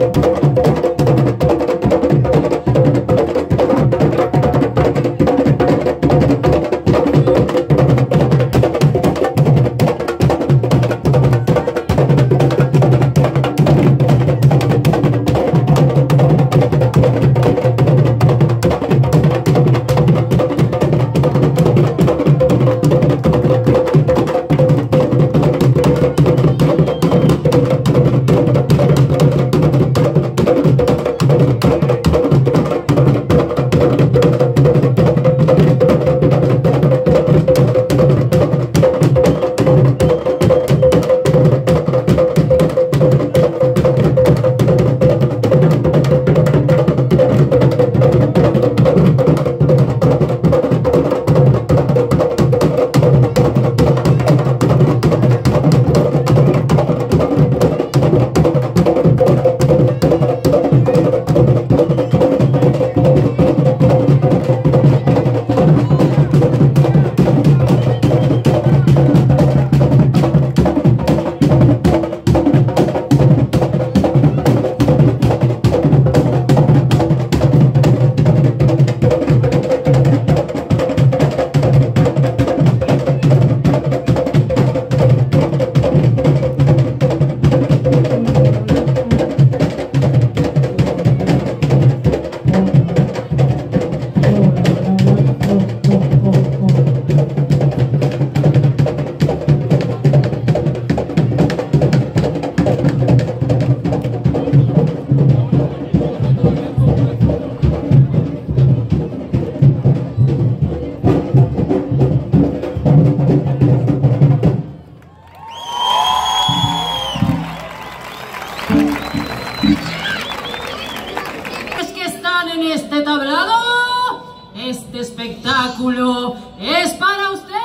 Este espectáculo es para ustedes.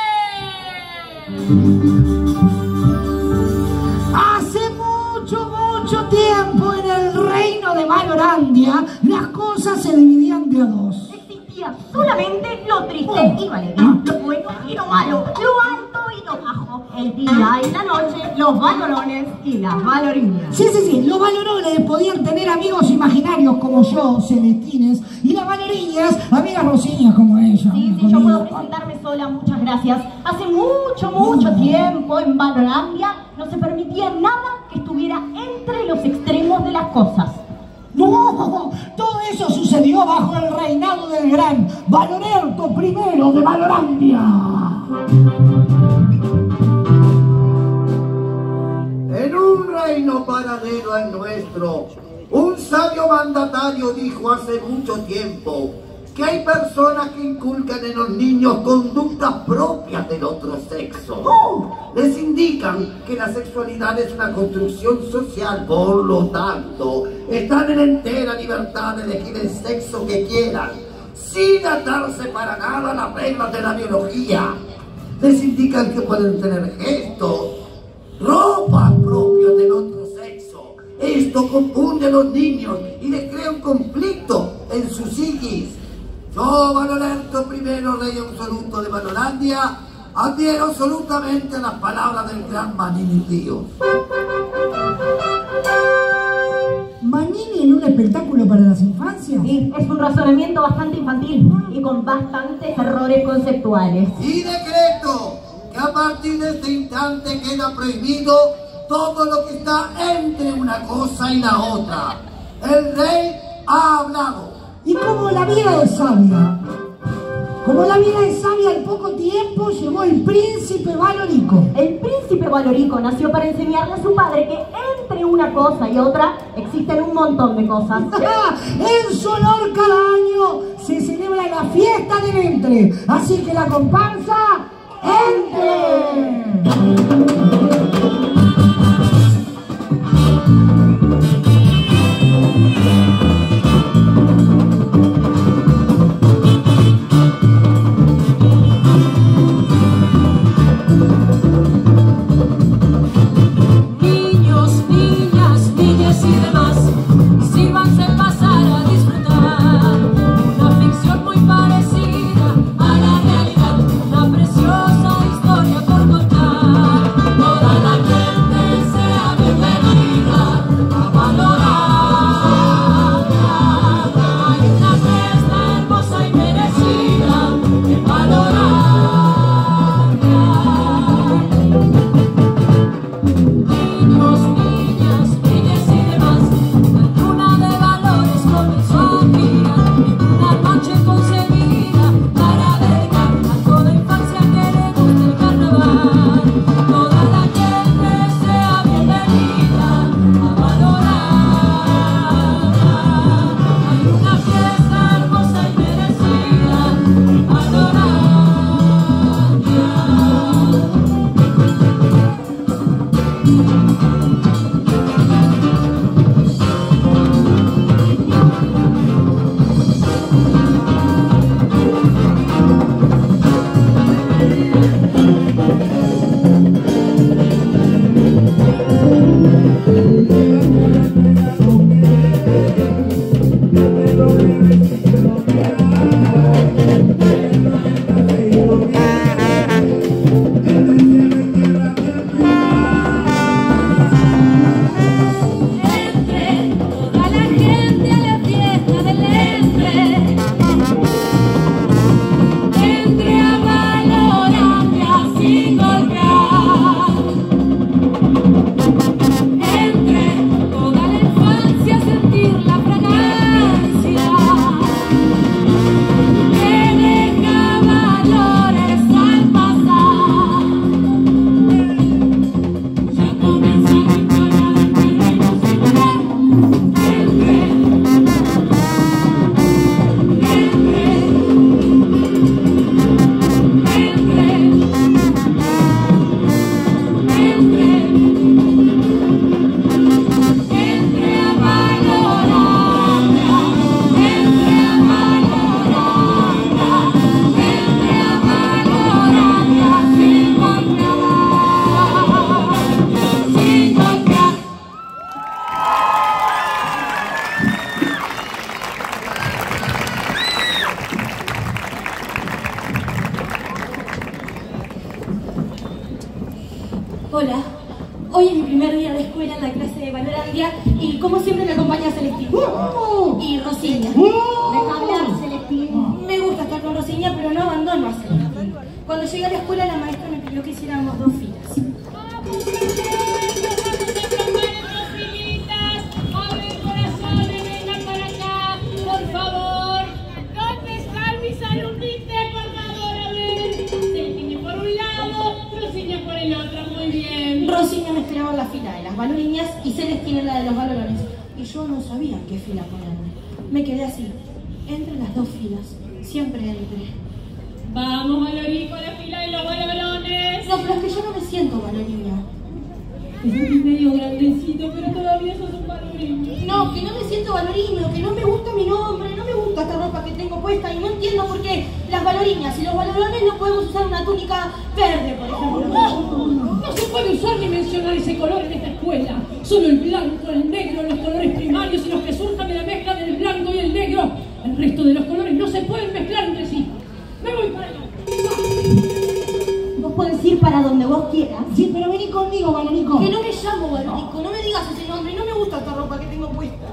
Hace mucho tiempo en el reino de Valorandia las cosas se dividían de a dos. Existía solamente lo triste y lo alegre, lo bueno y lo malo, lo alto y lo bajo, el día y la noche, los valorones y las valorinas. Sí, los valorones podían tener amigos imaginarios como yo, celestines, y las valoriñas, amigas rosiñas como ella. Sí, yo puedo presentarme sola, muchas gracias. Hace mucho tiempo en Valorandia no se permitía nada que estuviera entre los extremos de las cosas. No, todo eso sucedió bajo el reinado del gran Valonerto I de Valorandia. En un reino paralelo al nuestro, un sabio mandatario dijo hace mucho tiempo que hay personas que inculcan en los niños conductas propias del otro sexo. Les indican que la sexualidad es una construcción social, por lo tanto, están en entera libertad de elegir el sexo que quieran, sin atarse para nada a las reglas de la biología. Les indican que pueden tener gestos, ropa propia del otro sexo. Esto confunde a los niños y les crea un conflicto en su psiquis. Yo, Valonerto I, rey absoluto de Valorandia, adhiero absolutamente a las palabras del gran Manini Tío. ¿Manini en un espectáculo para las infancias? Sí, es un razonamiento bastante infantil y con bastantes errores conceptuales. Y decreto que a partir de este instante queda prohibido todo lo que está entre una cosa y la otra. El rey ha hablado. Y como la vida es sabia, al poco tiempo llegó el príncipe Valorico. El príncipe Valorico nació para enseñarle a su padre que entre una cosa y otra existen un montón de cosas. En su honor cada año se celebra la fiesta del entre, así que la comparsa entre. Preciosa historia por contar, toda la gente Celestín. ¡Oh! Y Rosiña. ¡Oh! Deja hablar, Celestín. Me gusta estar con Rosiña, pero no abandono a Celestín. Cuando llegué a la escuela, la maestra me pidió que hiciéramos 2 filas. A ver, corazones, vengan para acá, por favor. ¿Dónde están mis alumnitos, por favor? A ver, Celestín por un lado, Rosiña por el otro, muy bien. Rosiña me esperaba en la fila de las baloriñas y Celestín en la de los balorones. Y yo no sabía en qué fila ponerme. Me quedé así, entre las 2 filas. Siempre entré. Vamos, Valorico, a la fila de los valorones. No, pero es que yo no me siento baloriña. Es medio grandecito, pero todavía sos un valoriño. No, que no me siento valoriño, que no me gusta mi nombre, no me gusta esta ropa que tengo puesta y no entiendo por qué las valoriñas y los valorones no podemos usar una túnica verde, por ejemplo. No se puede usar ni mencionar ese color en esta escuela. Solo el blanco, el negro, los colores primarios y los que surjan de la mezcla del blanco y el negro. El resto de los colores no se pueden mezclar entre sí. Me voy para allá. Vos podés ir para donde vos quieras. Sí, pero vení conmigo, Valorico. Que no me llamo Valorico, no me digas ese nombre, no me gusta esta ropa que tengo puesta.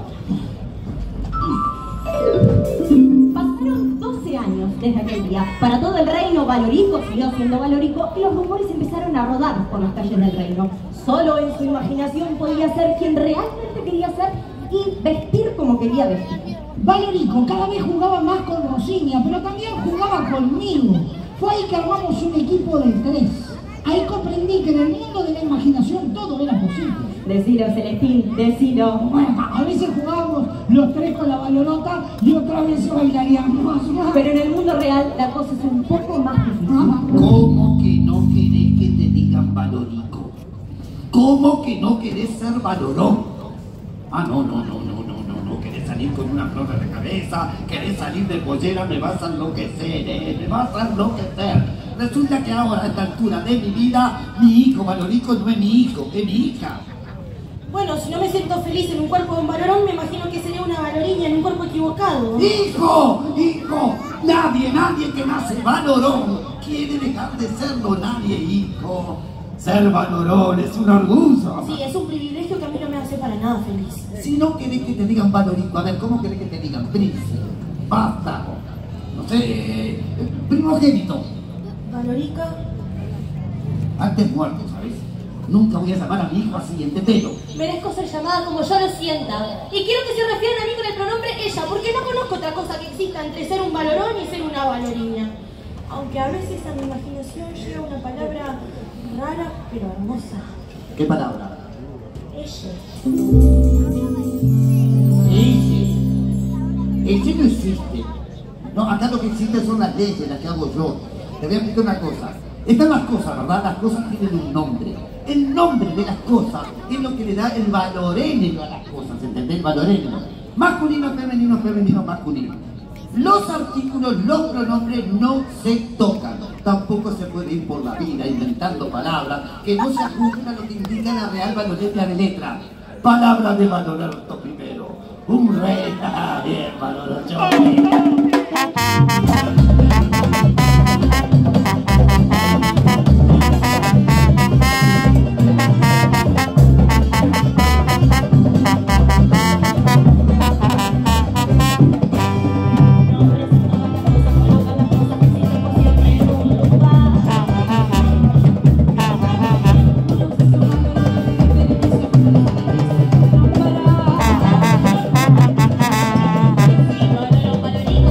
Pasaron 12 años desde aquel día. Para todo el reino, Valorico siguió siendo Valorico y los rumores empezaron a rodar por las calles del reino. Solo en su imaginación podía ser quien realmente quería ser y vestir como quería vestir. Valorico cada vez jugaba más con Rosiña, pero también jugaba conmigo. Fue ahí que armamos un equipo de 3. Ahí comprendí que en el mundo de la imaginación todo era posible. Decilo, Celestín, decilo. Bueno, a veces jugábamos los 3 con la balonota y otras veces bailaríamos. Pero en el mundo real la cosa es un poco más difícil. ¿Cómo que no querés que te digan Valorico? ¿Cómo que no querés ser Valorón? Ah, no, querés salir con una flor en la cabeza, querés salir de pollera, me vas a enloquecer, me vas a enloquecer. Resulta que ahora, a esta altura de mi vida, mi hijo Valorico no es mi hijo, es mi hija. Bueno, si no me siento feliz en un cuerpo de un valorón, me imagino que sería una valoriña en un cuerpo equivocado. ¡Hijo! Nadie que nace valorón quiere dejar de serlo, nadie, hijo. Ser valorón es un orgullo. Sí, es un privilegio que a mí no me hace para nada feliz. Si no querés que te digan Valorico, a ver, ¿cómo querés que te digan? Príncipe, vástago, no sé, primogénito. Valorica. Antes muerto, ¿sabes? Nunca voy a llamar a mi hijo así, entendelo. Merezco ser llamada como yo lo sienta. Y quiero que se refieran a mí con el pronombre ella, porque no conozco otra cosa que exista entre ser un valorón y ser una valoriña. Aunque a veces a mi imaginación llega una palabra rara, pero hermosa. ¿Qué palabra? Ella. Ese no existe. No, acá lo que existe son las leyes, las que hago yo. Te voy a explicar una cosa. Están las cosas, ¿verdad? Las cosas tienen un nombre. El nombre de las cosas es lo que le da el valoréneo a las cosas, ¿entendés? El valoréneo. Masculino, femenino, femenino, masculino. Los artículos, los pronombres no se tocan. Tampoco se puede ir por la vida inventando palabras que no se ajustan a lo que indica la real valorencia de letra. Palabra de Valorarto primero. Un rey. Bien, Valorarto. Valorico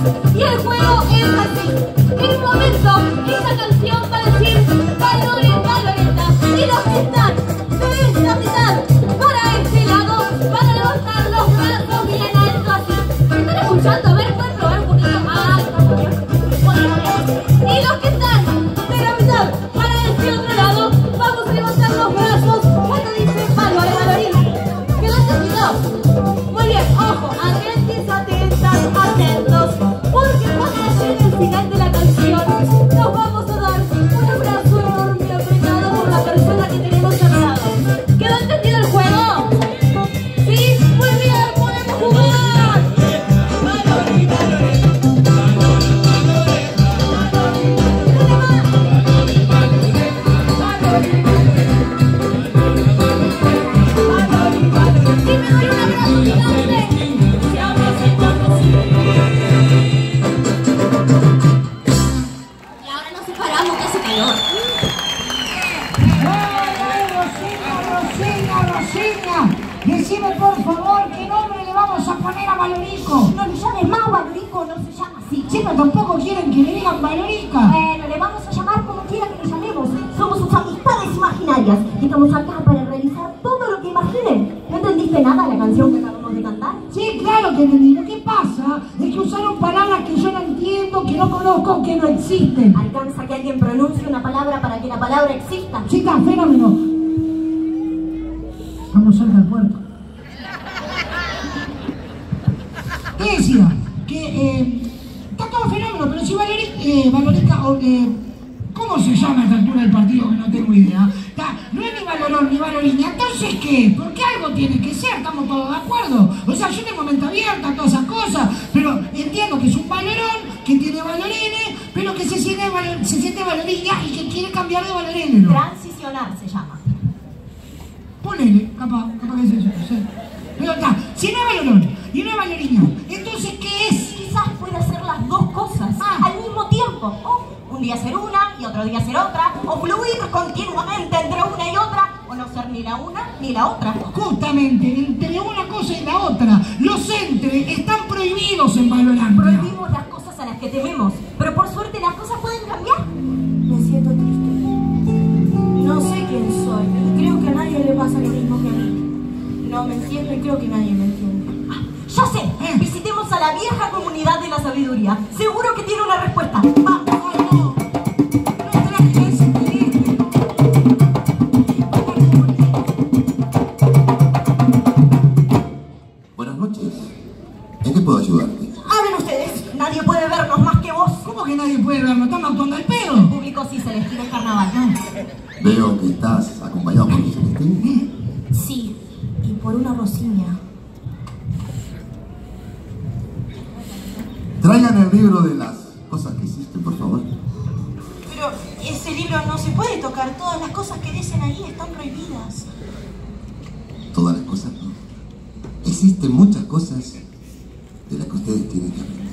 Y el juego es así. En un momento, esa canción va a decir valores, valoreta. Y los que están de esta mitad para este lado van a levantar los brazos bien alto así. ¿Están escuchando? A ver, pueden probar un poquito más. Y los que están de la mitad para este otro lado, vamos a levantar los brazos cuando dice valores, valoreta. ¿Quedó entendido? Muy bien, ojo, atentos, atentas, atentos, porque cuando llegue el final de la canción nos vamos a dar un abrazo enorme apretado por la persona que tenemos al lado. ¿Quedó entendido el juego? ¿Sí? Muy bien, podemos jugar. Sí, me doy un abrazo gigante. Y ahora nos separamos, que hace calor. Rosina, decime por favor qué nombre le vamos a poner a Valorico. No le llames más Valorico, no se llama así. Sí, pero tampoco quieren que le digan Valorica. Bueno, le vamos a llamar como quiera que le llamemos. Somos sus amistades imaginarias. Estamos acá para realizar todo lo que imaginen. ¿No entendiste nada de la canción que acabamos de cantar? Sí, claro que entendí. Lo que pasa es que usaron palabras que yo no entiendo, que no conozco, que no existen. ¿Alcanza que alguien pronuncie una palabra para que la palabra exista? Chicas, fenómeno. Vamos cerca del puerto. ¿Qué decía? Que está todo fenómeno, pero si Valorica, ¿cómo se llama a esta altura del partido? Que no tengo idea. No es ni Valorón ni Valoriña, entonces ¿qué? Porque algo tiene que ser, estamos todos de acuerdo. O sea, yo tengo mente abierta, todas esas cosas, pero entiendo que es un Valorón, que tiene Valorene, pero que se siente Valoriña y que quiere cambiar de Valorene, ¿no? Transicionar se llama. Ponele, capaz que es eso, no sé. Pero está, si no es Valorón y no es Valoriña, entonces ¿qué es? Quizás pueda hacer las dos cosas al mismo tiempo. O un día ser una y otro día ser otra. O fluir continuamente entre una y otra. O no ser ni la una ni la otra. Justamente, entre una cosa y la otra, los entre están prohibidos en Valorandia. Prohibimos las cosas a las que tememos, pero por suerte las cosas pueden cambiar. Me siento triste. No sé quién soy y creo que a nadie le pasa lo mismo que a mí. No me entiendo y creo que nadie me entiende. ¡Ya sé! Visitemos a la vieja comunidad de la sabiduría. Seguro que tiene una respuesta. ¡Vamos! No traje ese teléfono. Buenas noches. ¿En qué puedo ayudarte? Hablen ustedes. Nadie puede vernos más que vos. ¿Cómo que nadie puede verlo? ¿Estamos actuando al El pedo? público sí, Celestín, es carnaval. Veo que estás acompañado por mi Celestín. Sí, y por una Rosiña. Traigan el libro de las cosas que hiciste, por favor. Pero ese libro no se puede tocar. Todas las cosas que dicen ahí están prohibidas. Todas las cosas, no. Existen muchas cosas de las que ustedes tienen que aprender.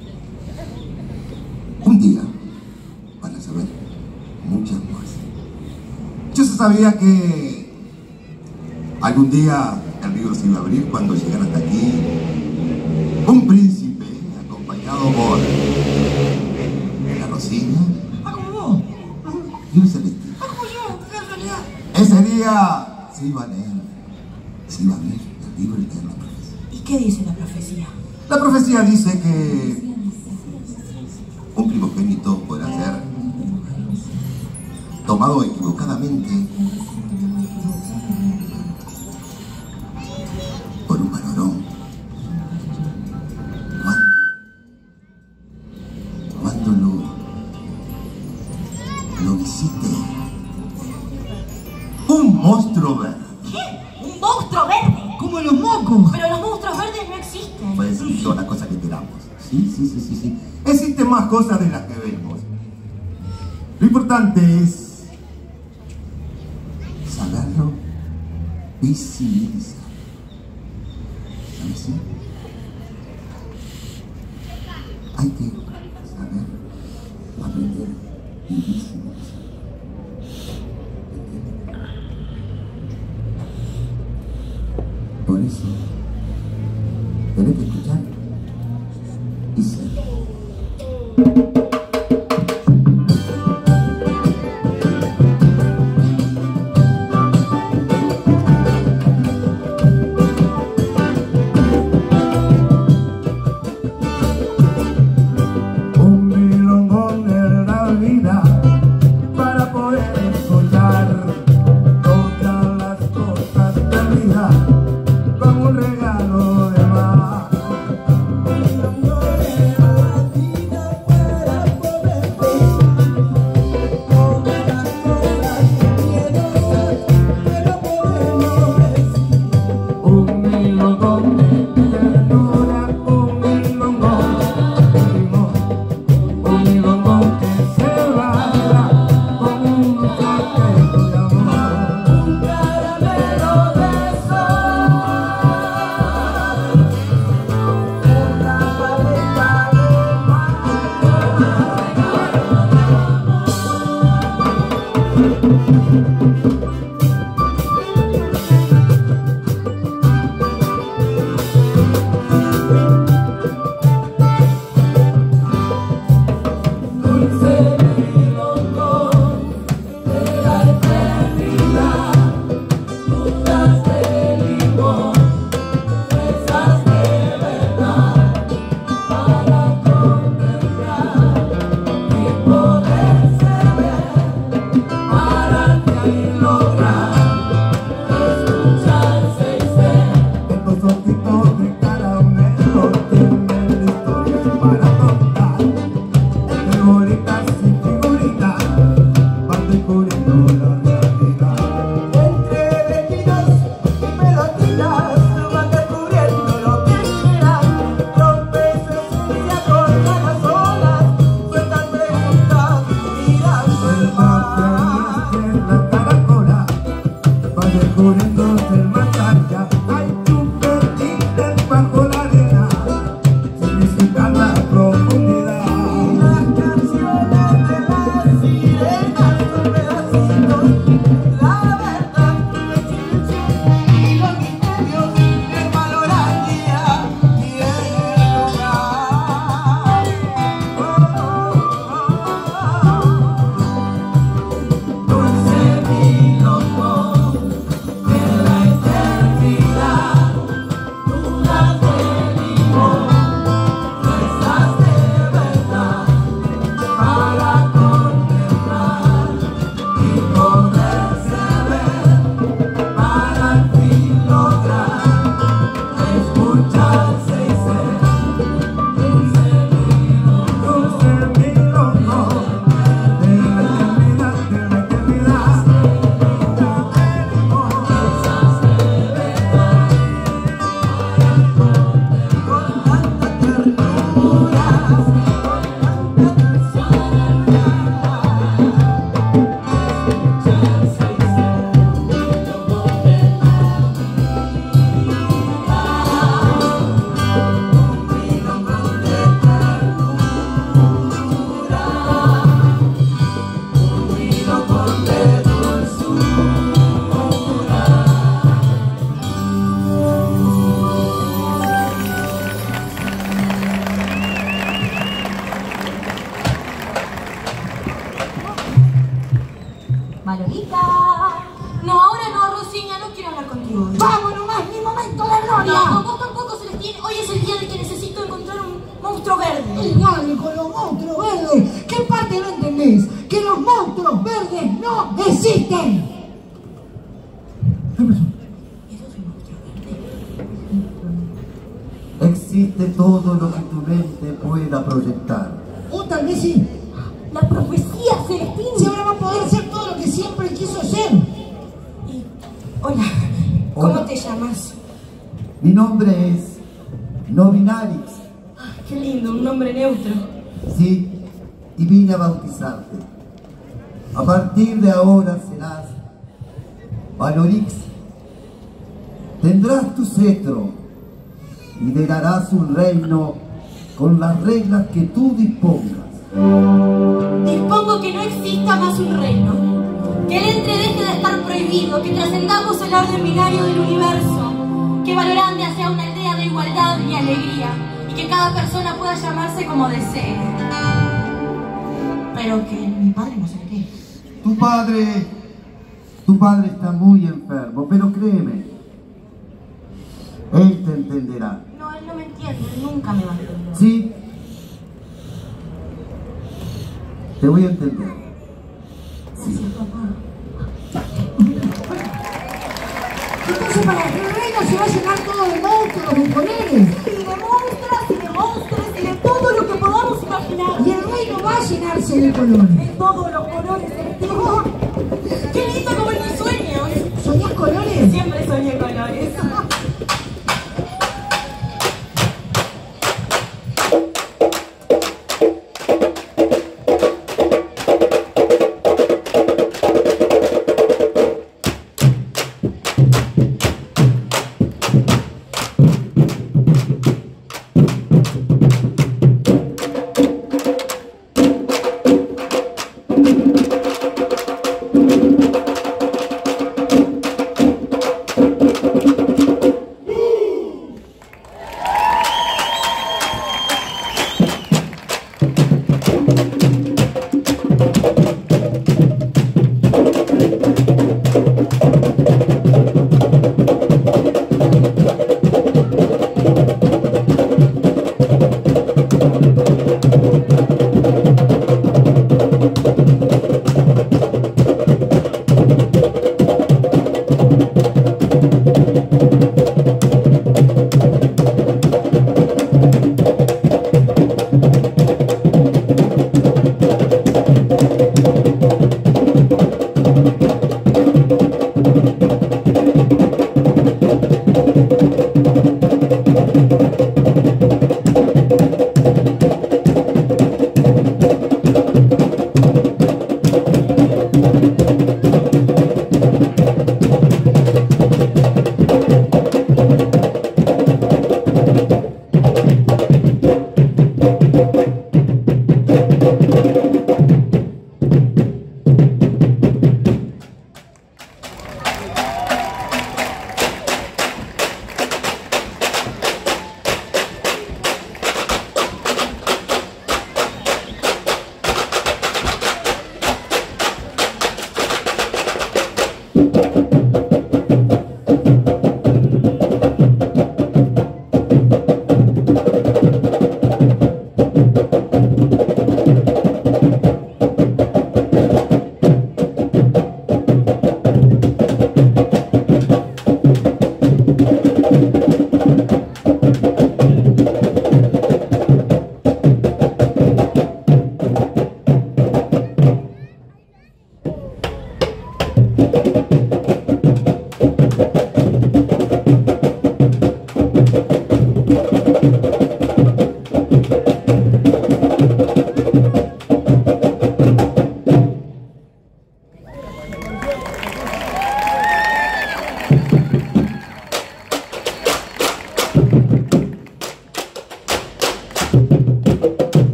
Un día van a saber muchas más. Yo sabía que algún día el libro se iba a abrir cuando llegara hasta aquí un príncipe acompañado por la Rosina. Como vos. Y un Celestín. Como yo, en realidad. Ese día se iba a leer, se iba a abrir el libro y leer la profecía. ¿Y qué dice la profecía? La profecía dice que un primogénito podrá ser tomado equivocadamente por un valorón cuando lo visite un monstruo verde. ¿Qué? ¿Un monstruo verde? Como los mocos. Pero los monstruos verdes no existen. Pues son las cosas que queramos. Sí. Existen más cosas de las que vemos. Lo importante es saberlo visibilizar. ¿Sabes? ¿Sí? Hay que saber aprender y visibilizar. Por eso, tenés que escuchar y ser. Existe todo lo que tu mente pueda proyectar. O tal vez sí. La profecía, Celestín. Si ahora va a poder ser todo lo que siempre quiso ser. Hola, ¿cómo Hola. te llamas? Mi nombre es Novinarix. Qué lindo, un nombre neutro. Sí, y vine a bautizarte. A partir de ahora serás Valorix. Tendrás tu cetro y liderarás un reino con las reglas que tú dispongas. Dispongo que no exista más un reino, que el entre deje de estar prohibido, que trascendamos el orden binario del universo, que Valorandia sea una aldea de igualdad y alegría, y que cada persona pueda llamarse como desee. pero que mi padre no se qué. Tu padre está muy enfermo, pero créeme, él te entenderá. No, él no me entiende, él nunca me va a entender. Sí, te voy a entender. Sí, papá. Entonces, para el reino se va a llenar todo de monstruos, de colores. Y de monstruos, y de monstruos, y de todo lo que podamos imaginar. Y el reino va a llenarse de colores. De todos los colores celestes. ¡Qué lindo como en mis sueños! ¿Soñás colores? Siempre soñé colores.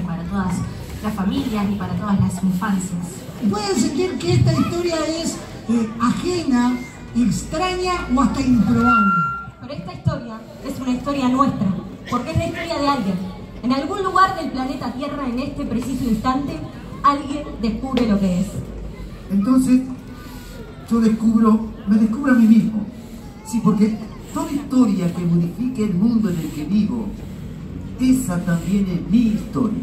para todas las familias y para todas las infancias. Pueden sentir que esta historia es ajena, extraña o hasta improbable. Pero esta historia es una historia nuestra, porque es la historia de alguien. En algún lugar del planeta Tierra, en este preciso instante, alguien descubre lo que es. Entonces, yo me descubro a mí mismo. Sí, porque toda historia que modifique el mundo en el que vivo, esa también es mi historia.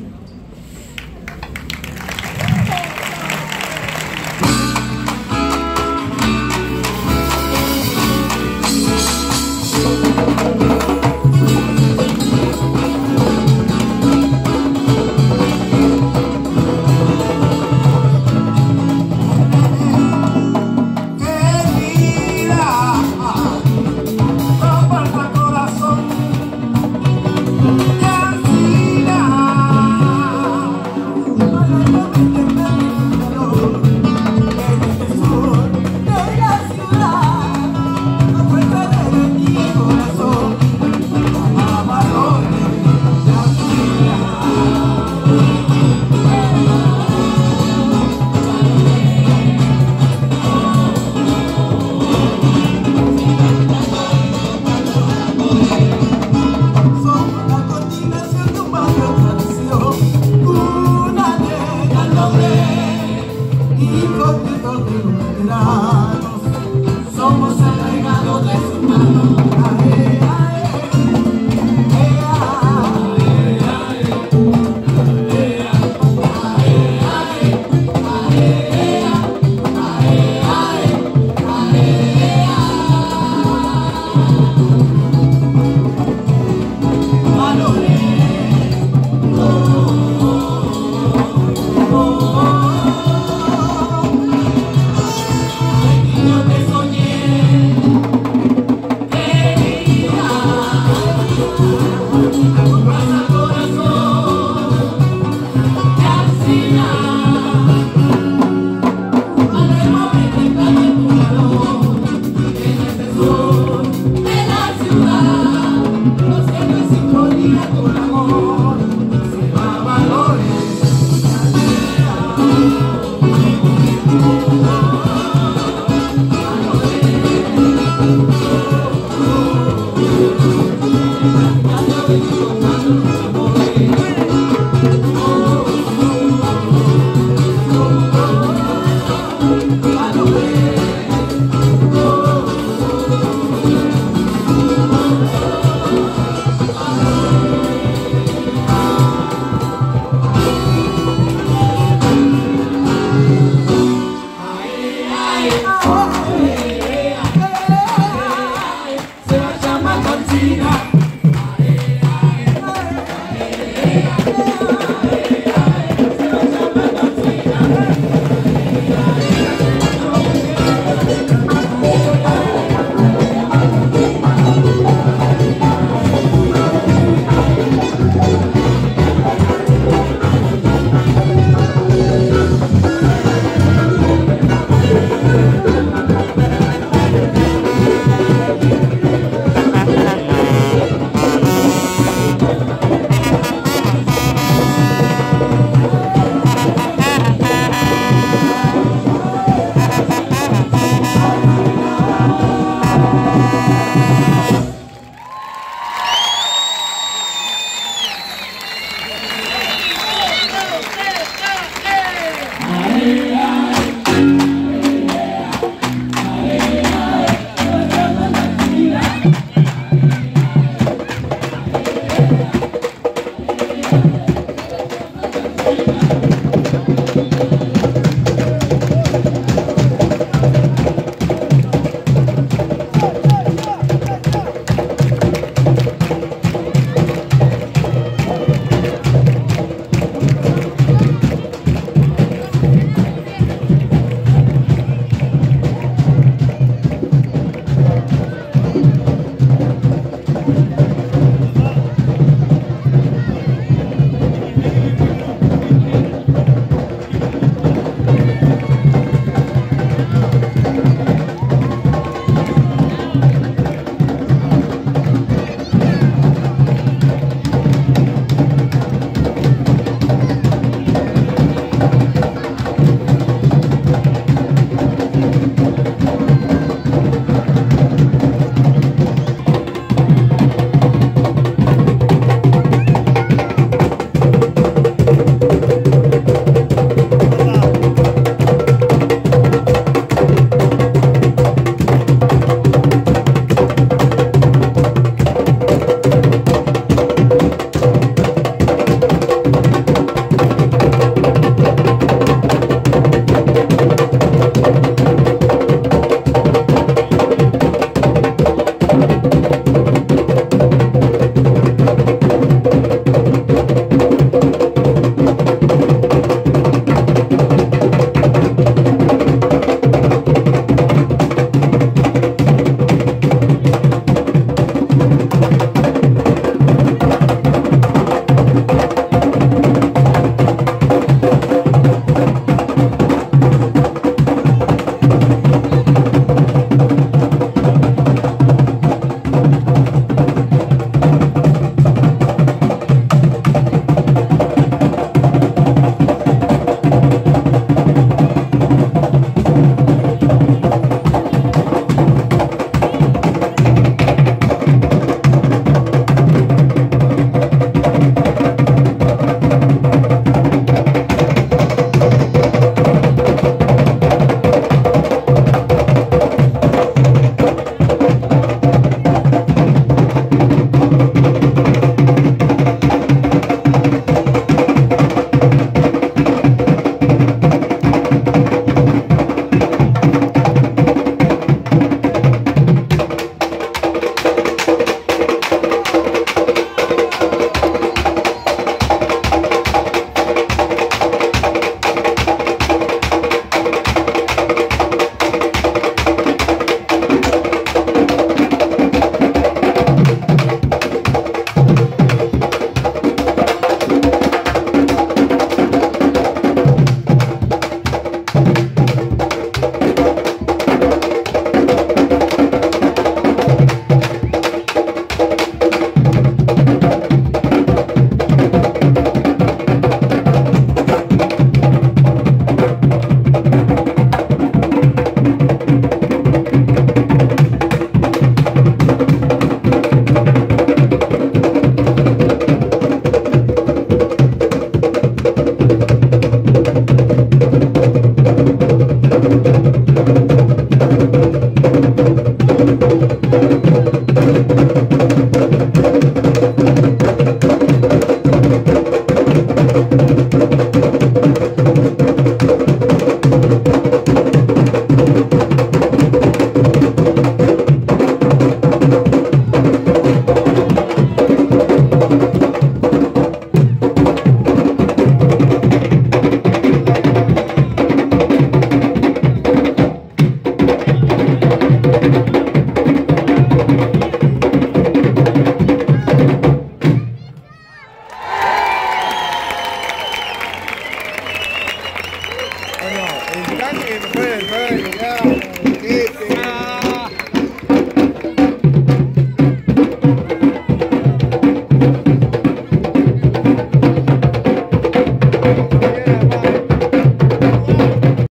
Yeah.